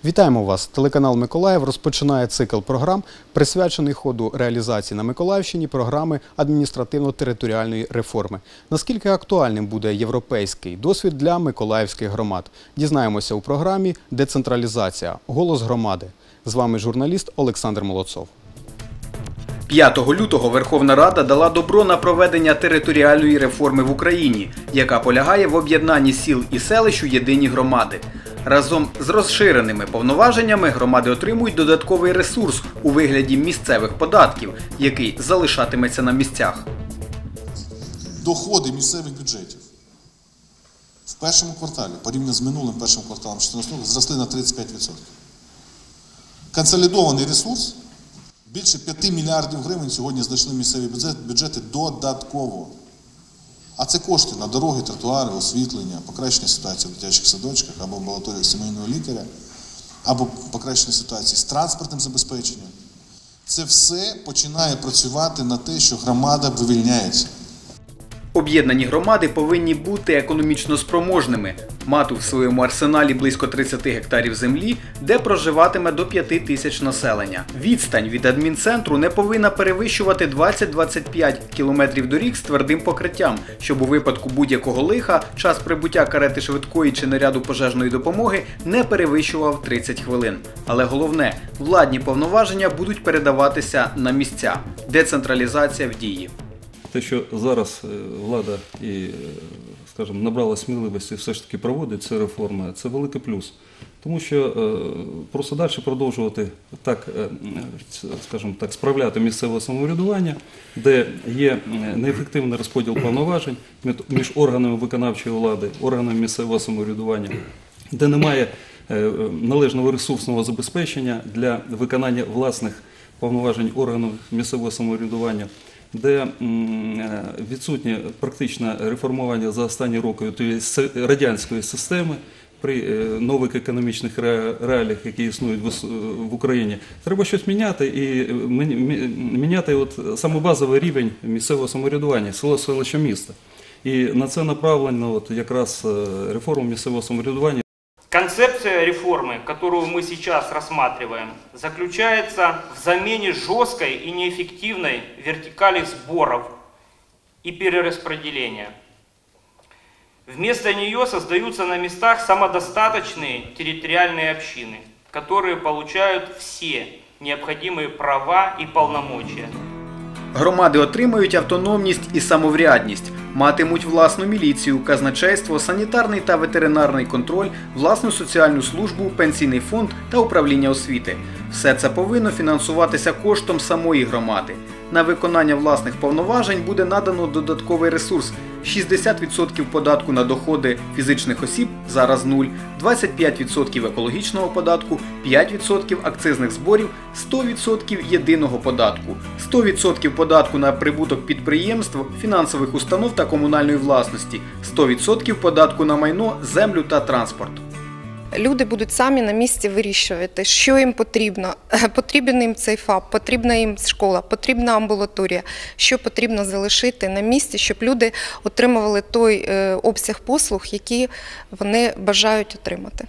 Вітаємо вас! Телеканал «Миколаїв» розпочинає цикл програм, присвячений ходу реалізації на Миколаївщині програми адміністративно-територіальної реформи. Наскільки актуальним буде європейський досвід для миколаївських громад? Дізнаємося у програмі «Децентралізація. Голос громади». З вами журналіст Олександр Молодцов. 5 лютого Верховна Рада дала добро на проведення територіальної реформи в Україні, яка полягає в об'єднанні сіл і селищ у єдині громади. Разом з розширеними повноваженнями громади отримують додатковий ресурс у вигляді місцевих податків, який залишатиметься на місцях. Доходи місцевих бюджетів в першому кварталі, порівняно з минулим першим кварталом 2014 року, зросли на 35%. Консолідований ресурс більше 5 мільярдів гривень сьогодні знайшли місцеві бюджети додатково. А це кошти на дороги, тротуари, освітлення, покращення ситуації в дитячих садочках або в амбулаторіях сімейного лікаря, або покращення ситуації з транспортним забезпеченням. Це все починає працювати на те, що громада вивільняється. Об'єднані громади повинні бути економічно спроможними, мати в своєму арсеналі близько 30 гектарів землі, де проживатиме до 5 тисяч населення. Відстань від адмінцентру не повинна перевищувати 20-25 кілометрів доріг з твердим покриттям, щоб у випадку будь-якого лиха час прибуття карети швидкої чи наряду пожежної допомоги не перевищував 30 хвилин. Але головне, владні повноваження будуть передаватися на місця. Децентралізація в дії. Те, що зараз влада скажімо, набрала сміливості все ж таки проводить ці реформи, це великий плюс. Тому що просто далі продовжувати так, скажімо так, справляти місцеве самоврядування, де є неефективний розподіл повноважень між органами виконавчої влади, органами місцевого самоврядування, де немає належного ресурсного забезпечення для виконання власних повноважень органів місцевого самоврядування, де відсутнє практичне реформування за останні роки радянської системи при нових економічних реаліях, які існують в Україні. Треба щось міняти, і міняти саме базовий рівень місцевого самоврядування, село, селище, місто. І на це направлено якраз реформа місцевого самоврядування. Концепция реформы, которую мы сейчас рассматриваем, заключается в замене жесткой и неэффективной вертикали сборов и перераспределения. Вместо нее создаются на местах самодостаточные территориальные общины, которые получают все необходимые права и полномочия. Громади отримають автономність і самоврядність, матимуть власну міліцію, казначейство, санітарний та ветеринарний контроль, власну соціальну службу, пенсійний фонд та управління освіти. Все це повинно фінансуватися коштом самої громади. На виконання власних повноважень буде надано додатковий ресурс – 60% податку на доходи фізичних осіб, зараз 0, 25% екологічного податку, 5% акцизних зборів, 100% єдиного податку, 100% податку на прибуток підприємств, фінансових установ та комунальної власності, 100% податку на майно, землю та транспорт. Люди будуть самі на місці вирішувати, що їм потрібно. Потрібен їм цей ФАП, потрібна їм школа, потрібна амбулаторія, що потрібно залишити на місці, щоб люди отримували той обсяг послуг, які вони бажають отримати.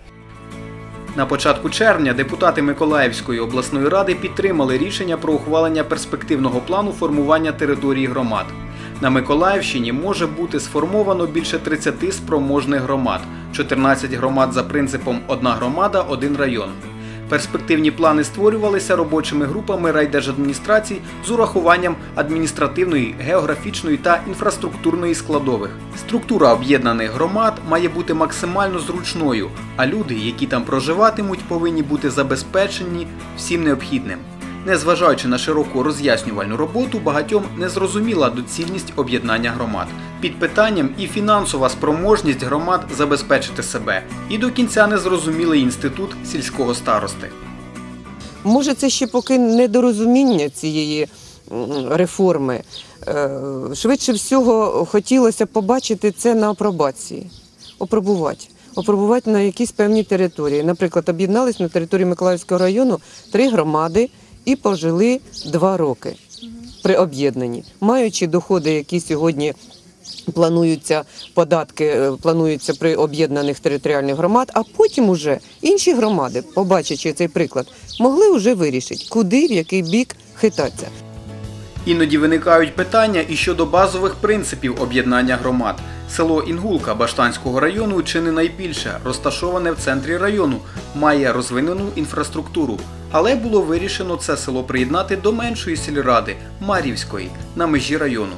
На початку червня депутати Миколаївської обласної ради підтримали рішення про ухвалення перспективного плану формування території громад. На Миколаївщині може бути сформовано більше 30 спроможних громад, 14 громад за принципом «одна громада, один район». Перспективні плани створювалися робочими групами райдержадміністрацій з урахуванням адміністративної, географічної та інфраструктурної складових. Структура об'єднаних громад має бути максимально зручною, а люди, які там проживатимуть, повинні бути забезпечені всім необхідним. Незважаючи на широку роз'яснювальну роботу, багатьом не зрозуміла доцільність об'єднання громад. Під питанням і фінансова спроможність громад забезпечити себе. І до кінця не зрозумілий інститут сільського старости. Може, це ще поки недорозуміння цієї реформи. Швидше всього, хотілося побачити це на апробації, опробувати на якісь певні території. Наприклад, об'єднались на території Миколаївського району 3 громади і пожили 2 роки при об'єднанні, маючи доходи, які сьогодні плануються податки, плануються при об'єднаних територіальних громад, а потім уже інші громади, побачивши цей приклад, могли вже вирішити, куди, в який бік хитатися. Іноді виникають питання і щодо базових принципів об'єднання громад. Село Інгулка Баштанського району чи не найбільше, розташоване в центрі району, має розвинену інфраструктуру. Але було вирішено це село приєднати до меншої сільради – Мар'ївської, на межі району.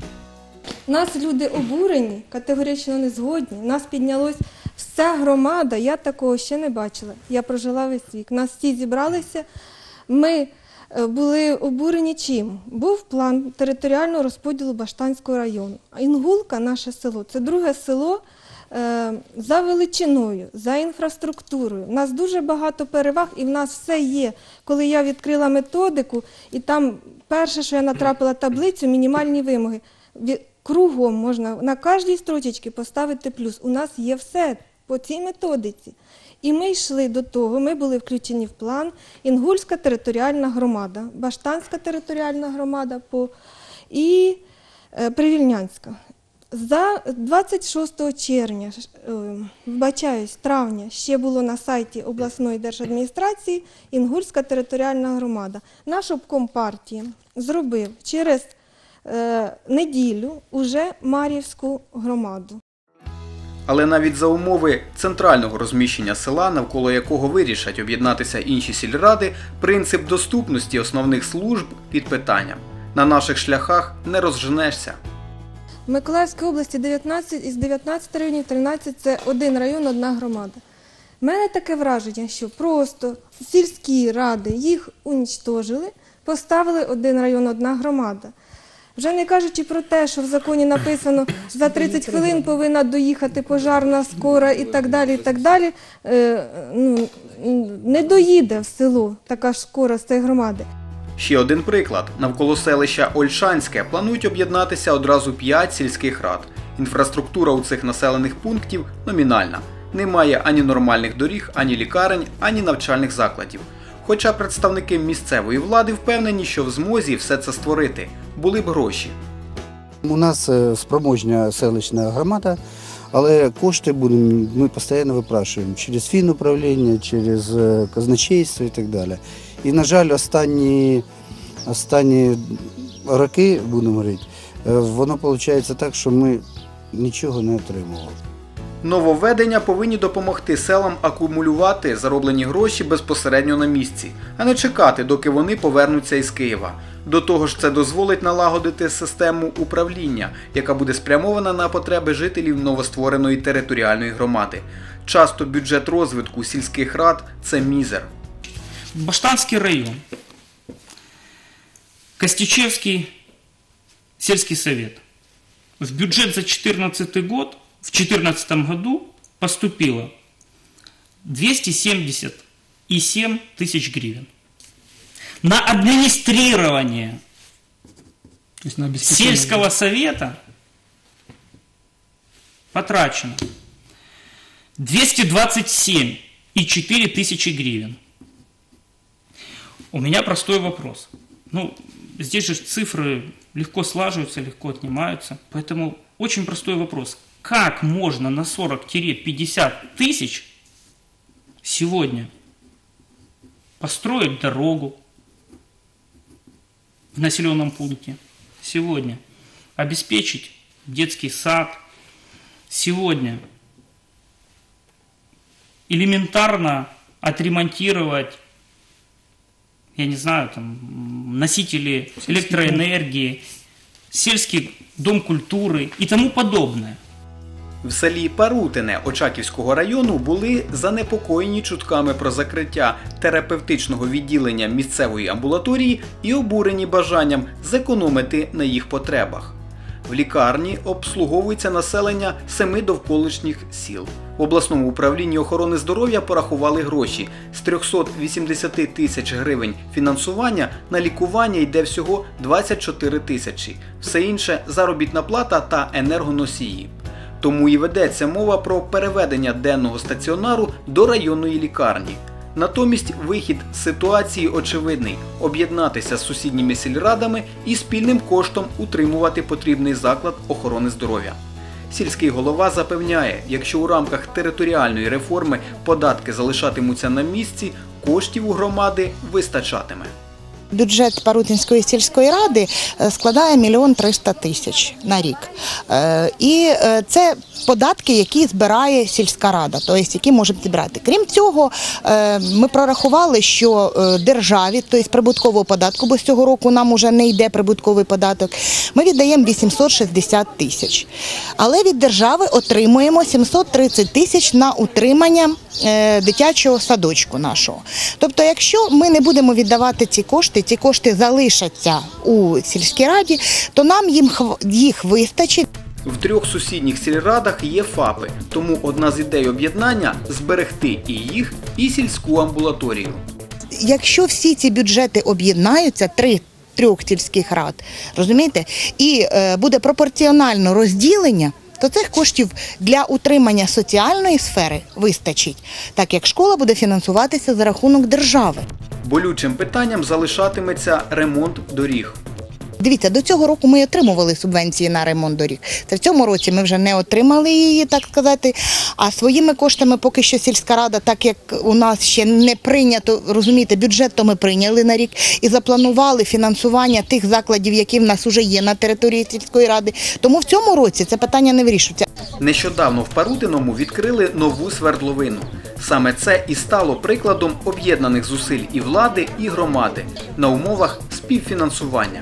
Нас люди обурені, категорично не згодні. Нас піднялось вся громада, я такого ще не бачила. Я прожила весь вік. Нас всі зібралися, ми були обурені чим? Був план територіального розподілу Баштанського району. Інгулка, наше село, це друге село за величиною, за інфраструктурою. У нас дуже багато переваг і в нас все є. Коли я відкрила методику, і там перше, що я натрапила таблицю, мінімальні вимоги. Кругом можна на кожній строчці поставити плюс. У нас є все по цій методиці. І ми йшли до того, ми були включені в план Інгульська територіальна громада, Баштанська територіальна громада і Привільнянська. За 26 червня, травня, ще було на сайті обласної держадміністрації Інгульська територіальна громада. Наш обком партії зробив через неділю уже Мар'ївську громаду. Але навіть за умови центрального розміщення села, навколо якого вирішать об'єднатися інші сільради, принцип доступності основних служб під питанням. На наших шляхах не розженешся. В Миколаївській області 19 із 19 районів, 13 – це один район, одна громада. У мене таке враження, що просто сільські ради їх унічтожили, поставили один район, одна громада. Вже не кажучи про те, що в законі написано, що за 30 хвилин повинна доїхати пожарна, скора і так далі, не доїде в село така ж скора з цієї громади. Ще один приклад. Навколо селища Ольшанське планують об'єднатися одразу 5 сільських рад. Інфраструктура у цих населених пунктів номінальна. Немає ані нормальних доріг, ані лікарень, ані навчальних закладів. Хоча представники місцевої влади впевнені, що в змозі все це створити. Були б гроші. У нас спроможна селищна громада, але кошти ми постійно випрашуємо через фінуправління, через казначейство і так далі. І, на жаль, останні роки, будемо говорити, воно виходить так, що ми нічого не отримували. Нововведення повинні допомогти селам акумулювати зароблені гроші безпосередньо на місці, а не чекати, доки вони повернуться із Києва. До того ж, це дозволить налагодити систему управління, яка буде спрямована на потреби жителів новоствореної територіальної громади. Часто бюджет розвитку сільських рад – це мізер. Баштанский район, Костючевский сельский совет. В бюджет за 2014 год, в 2014 году поступило 277 тысяч гривен. На администрирование сельского совета потрачено 227,4 тысячи гривен. У меня простой вопрос. Здесь же цифры легко слаживаются, легко отнимаются. Поэтому очень простой вопрос. Как можно на 40-50 тысяч сегодня построить дорогу в населенном пункте? Сегодня обеспечить детский сад? Сегодня элементарно отремонтировать, я не знаю, носители электроэнергии, сельский дом культуры и тому подобное. В селі Парутине Очаківського району були занепокоєні чутками про закриття терапевтичного відділення місцевої амбулаторії і обурені бажанням зекономити на їх потребах. В лікарні обслуговується населення 7 довколишніх сіл. В обласному управлінні охорони здоров'я порахували гроші. З 380 тисяч гривень фінансування на лікування йде всього 24 тисячі. Все інше – заробітна плата та енергоносії. Тому і ведеться мова про переведення денного стаціонару до районної лікарні. Натомість вихід з ситуації очевидний – об'єднатися з сусідніми сільрадами і спільним коштом утримувати потрібний заклад охорони здоров'я. Сільський голова запевняє, якщо у рамках територіальної реформи податки залишатимуться на місці, коштів у громади вистачатиме. Бюджет Парутинської сільської ради складає 1 300 000 на рік. І це податки, які збирає сільська рада, тобто які можемо зібрати. Крім цього, ми прорахували, що державі, тобто прибуткового податку, бо з цього року нам вже не йде прибутковий податок, ми віддаємо 860 000. Але від держави отримуємо 730 000 на утримання дитячого садочку нашого. Тобто, якщо ми не будемо віддавати ці кошти залишаться у сільській раді, то нам їх вистачить. В 3 сусідніх сільрадах є ФАПи, тому одна з ідей об'єднання – зберегти і їх, і сільську амбулаторію. Якщо всі ці бюджети об'єднаються, 3 сільських рад, розумієте, і буде пропорціонально розділення, то цих коштів для утримання соціальної сфери вистачить, так як школа буде фінансуватися за рахунок держави. Болючим питанням залишатиметься ремонт доріг. Дивіться, до цього року ми отримували субвенції на ремонт доріг. Це в цьому році ми вже не отримали її, так сказати, а своїми коштами поки що сільська рада, так як у нас ще не прийнято, розумієте, бюджет то ми прийняли на рік і запланували фінансування тих закладів, які в нас вже є на території сільської ради. Тому в цьому році це питання не вирішується. Нещодавно в Парутиному відкрили нову свердловину. Саме це і стало прикладом об'єднаних зусиль і влади, і громади на умовах співфінансування.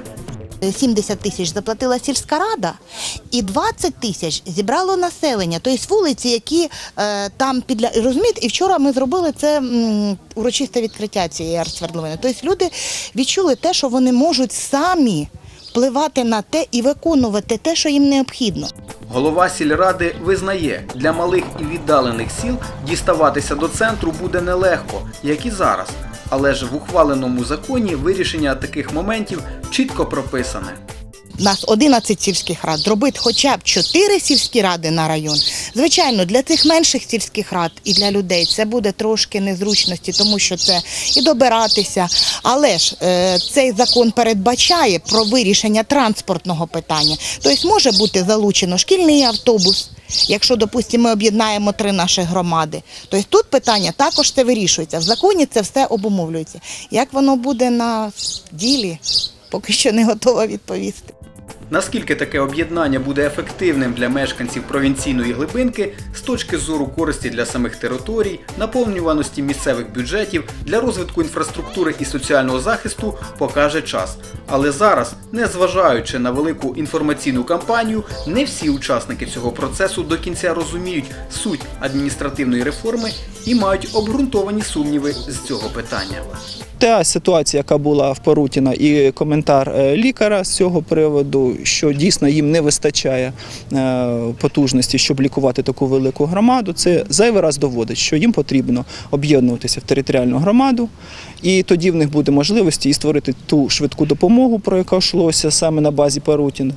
70 000 заплатила сільська рада і 20 000 зібрало населення. Тобто вулиці, які там розумієте, і вчора ми зробили це урочисте відкриття цієї арт-свердловини. Тобто люди відчули те, що вони можуть самі впливати на те і виконувати те, що їм необхідно. Голова сільради визнає, для малих і віддалених сіл діставатися до центру буде нелегко, як і зараз. Але ж в ухваленому законі вирішення таких моментів чітко прописане. У нас 11 сільських рад, зробити хоча б 4 сільські ради на район. Звичайно, для цих менших сільських рад і для людей це буде трошки незручності, тому що це і добиратися. Але ж цей закон передбачає про вирішення транспортного питання. Тобто може бути залучено шкільний автобус, якщо, допустимо, ми об'єднаємо 3 наші громади. Тобто тут питання також це вирішується. В законі це все обумовлюється. Як воно буде на ділі, поки що не готова відповісти. Наскільки таке об'єднання буде ефективним для мешканців провінційної глибинки з точки зору користі для самих територій, наповнюваності місцевих бюджетів, для розвитку інфраструктури і соціального захисту, покаже час. Але зараз, незважаючи на велику інформаційну кампанію, не всі учасники цього процесу до кінця розуміють суть адміністративної реформи і мають обґрунтовані сумніви з цього питання. Та ситуація, яка була в Парутіна, і коментар лікаря з цього приводу, що дійсно їм не вистачає потужності, щоб лікувати таку велику громаду, це зайвий раз доводить, що їм потрібно об'єднуватися в територіальну громаду, і тоді в них буде можливість і створити ту швидку допомогу, про яку йшлося саме на базі Парутіна,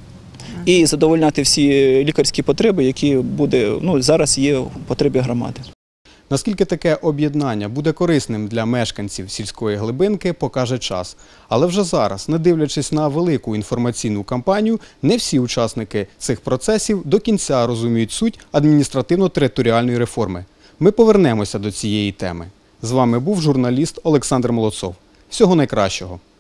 і задовольняти всі лікарські потреби, які зараз є в потребі громади. Наскільки таке об'єднання буде корисним для мешканців сільської глибинки, покаже час. Але вже зараз, не дивлячись на велику інформаційну кампанію, не всі учасники цих процесів до кінця розуміють суть адміністративно-територіальної реформи. Ми повернемося до цієї теми. З вами був журналіст Олександр Молодцов. Всього найкращого!